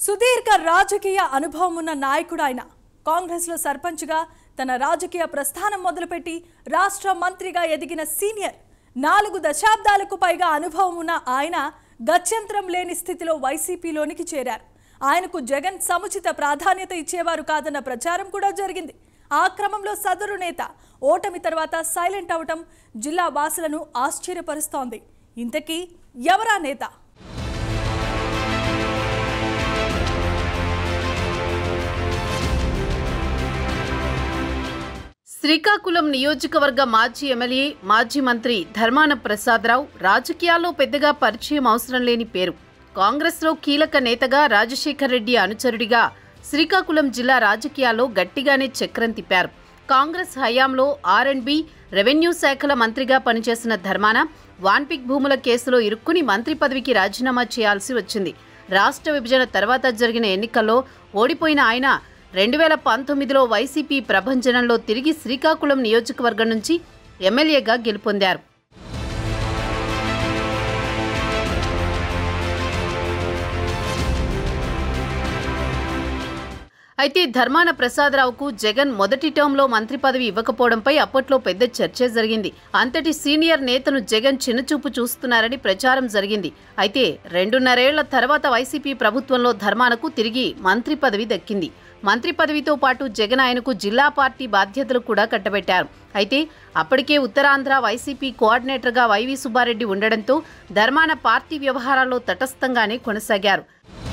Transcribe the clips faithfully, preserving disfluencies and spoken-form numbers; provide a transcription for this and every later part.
సుదీర్ఘ రాజకీయ అనుభవం ఉన్న నాయకుడు ఆయన. కాంగ్రెస్లో సర్పంచ్గా తన రాజకీయ ప్రస్థానం మొదలుపెట్టి రాష్ట్ర మంత్రిగా ఎదిగిన సీనియర్. నాలుగు దశాబ్దాలకు పైగా అనుభవం ఉన్న ఆయన గత్యంతరం లేని స్థితిలో వైసీపీలోనికి చేరారు. ఆయనకు జగన్ సముచిత ప్రాధాన్యత ఇచ్చేవారు కాదన్న ప్రచారం కూడా జరిగింది. ఆ క్రమంలో సదరు నేత ఓటమి తర్వాత సైలెంట్ అవటం జిల్లా వాసులను ఆశ్చర్యపరుస్తోంది. ఇంతకీ ఎవరా నేత? శ్రీకాకుళం నియోజకవర్గ మాజీ ఎమ్మెల్యే, మాజీ మంత్రి ధర్మాన ప్రసాదరావు రాజకీయాల్లో పెద్దగా పరిచయం అవసరం లేని పేరు. కాంగ్రెస్లో కీలక నేతగా, రాజశేఖర్ రెడ్డి అనుచరుడిగా శ్రీకాకుళం జిల్లా రాజకీయాల్లో గట్టిగానే చక్రం తిప్పారు. కాంగ్రెస్ హయాంలో ఆర్ అండ్ బి, రెవెన్యూ శాఖల మంత్రిగా పనిచేసిన ధర్మాన వాన్పిక్ భూముల కేసులో ఇరుక్కుని మంత్రి పదవికి రాజీనామా చేయాల్సి వచ్చింది. రాష్ట్ర విభజన తర్వాత జరిగిన ఎన్నికల్లో ఓడిపోయిన ఆయన రెండు వేల పంతొమ్మిదిలో వైసీపీ ప్రభంజనంలో తిరిగి శ్రీకాకుళం నియోజకవర్గం నుంచి ఎమ్మెల్యేగా గెలుపొందారు. అయితే ధర్మాన ప్రసాదరావుకు జగన్ మొదటి టర్మ్లో మంత్రి పదవి ఇవ్వకపోవడంపై అప్పట్లో పెద్ద చర్చ జరిగింది. అంతటి సీనియర్ నేతను జగన్ చిన్నచూపు చూస్తున్నారని ప్రచారం జరిగింది. అయితే రెండున్నరేళ్ల తర్వాత వైసీపీ ప్రభుత్వంలో ధర్మానకు తిరిగి మంత్రి పదవి దక్కింది. మంత్రి పదవితో పాటు జగన్ ఆయనకు జిల్లా పార్టీ బాధ్యతలు కూడా కట్టబెట్టారు. అయితే అప్పటికే ఉత్తరాంధ్ర వైసీపీ కోఆర్డినేటర్గా వైవి సుబ్బారెడ్డి ఉండడంతో ధర్మాన పార్టీ వ్యవహారాల్లో తటస్థంగానే కొనసాగారు.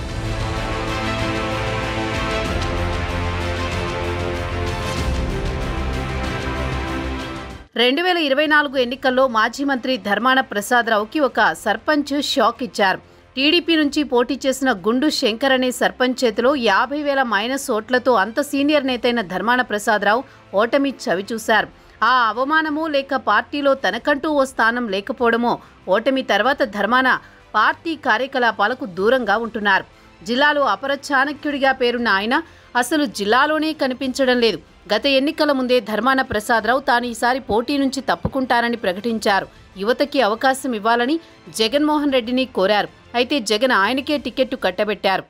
రెండు వేల ఇరవై నాలుగు ఎన్నికల్లో మాజీ మంత్రి ధర్మాన ప్రసాదరావుకి ఒక సర్పంచ్ షాక్ ఇచ్చారు. టీడీపీ నుంచి పోటీ చేసిన గుండు శంకర్ అనే సర్పంచ్ చేతిలో యాభై వేల మైనస్ ఓట్లతో అంత సీనియర్ నేతైన ధర్మాన ప్రసాదరావు ఓటమి చవిచూశారు. ఆ అవమానమో లేక పార్టీలో తనకంటూ ఓ స్థానం లేకపోవడమో ఓటమి తర్వాత ధర్మాన పార్టీ కార్యకలాపాలకు దూరంగా ఉంటున్నారు. జిల్లాలో అపర చాణక్యుడిగా పేరున్న ఆయన అసలు జిల్లాలోనే కనిపించడం లేదు. గత ఎన్నికల ముందే ధర్మాన ప్రసాదరావు తాను ఈసారి పోటీ నుంచి తప్పుకుంటారని ప్రకటించారు. యువతకి అవకాశం ఇవ్వాలని జగన్మోహన్ రెడ్డిని కోరారు. అయితే జగన్ ఆయనకే టికెట్టు కట్టబెట్టారు.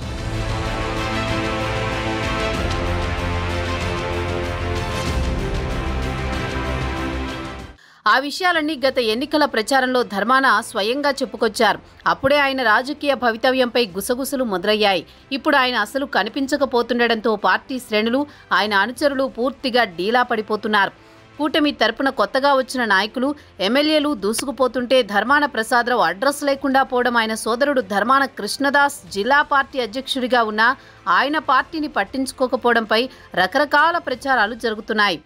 ఆ విషయాలన్నీ గత ఎన్నికల ప్రచారంలో ధర్మాన స్వయంగా చెప్పుకొచ్చారు. అప్పుడే ఆయన రాజకీయ భవితవ్యంపై గుసగుసలు మొదలయ్యాయి. ఇప్పుడు ఆయన అసలు కనిపించకపోతుండటంతో పార్టీ శ్రేణులు, ఆయన అనుచరులు పూర్తిగా డీలా పడిపోతున్నారు. కూటమి తరపున కొత్తగా వచ్చిన నాయకులు, ఎమ్మెల్యేలు దూసుకుపోతుంటే ధర్మాన ప్రసాదరావు అడ్రస్ లేకుండా పోవడం, ఆయన సోదరుడు ధర్మాన కృష్ణదాస్ జిల్లా పార్టీ అధ్యక్షుడిగా ఉన్న ఆయన పార్టీని పట్టించుకోకపోవడంపై రకరకాల ప్రచారాలు జరుగుతున్నాయి.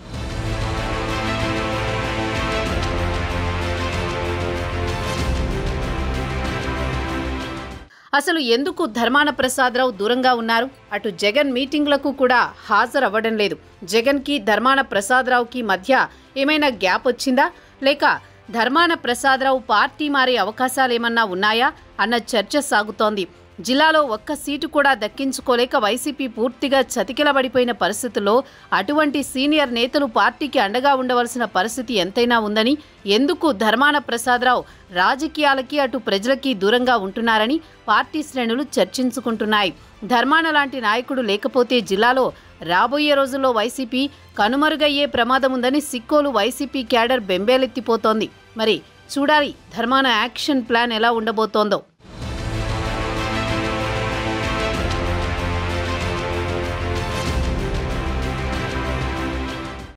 అసలు ఎందుకు ధర్మాన ప్రసాదరావు దూరంగా ఉన్నారు? అటు జగన్ మీటింగ్లకు కూడా హాజరవ్వడం లేదు. జగన్కి ధర్మాన ప్రసాదరావుకి మధ్య ఏమైనా గ్యాప్ వచ్చిందా, లేక ధర్మాన ప్రసాదరావు పార్టీ మారే అవకాశాలేమన్నా ఉన్నాయా అన్న చర్చ సాగుతోంది. జిల్లాలో ఒక్క సీటు కూడా దక్కించుకోలేక వైసీపీ పూర్తిగా చతికిలబడిపోయిన పరిస్థితుల్లో అటువంటి సీనియర్ నేతలు పార్టీకి అండగా ఉండవలసిన పరిస్థితి ఎంతైనా ఉందని, ఎందుకు ధర్మాన ప్రసాదరావు రాజకీయాలకి అటు ప్రజలకి దూరంగా ఉంటున్నారని పార్టీ శ్రేణులు చర్చించుకుంటున్నాయి. ధర్మాన లాంటి నాయకుడు లేకపోతే జిల్లాలో రాబోయే రోజుల్లో వైసీపీ కనుమరుగయ్యే ప్రమాదం ఉందని సిక్కోలు వైసీపీ క్యాడర్ బెంబేలెత్తిపోతోంది. మరి చూడాలి ధర్మాన యాక్షన్ ప్లాన్ ఎలా ఉండబోతోందో.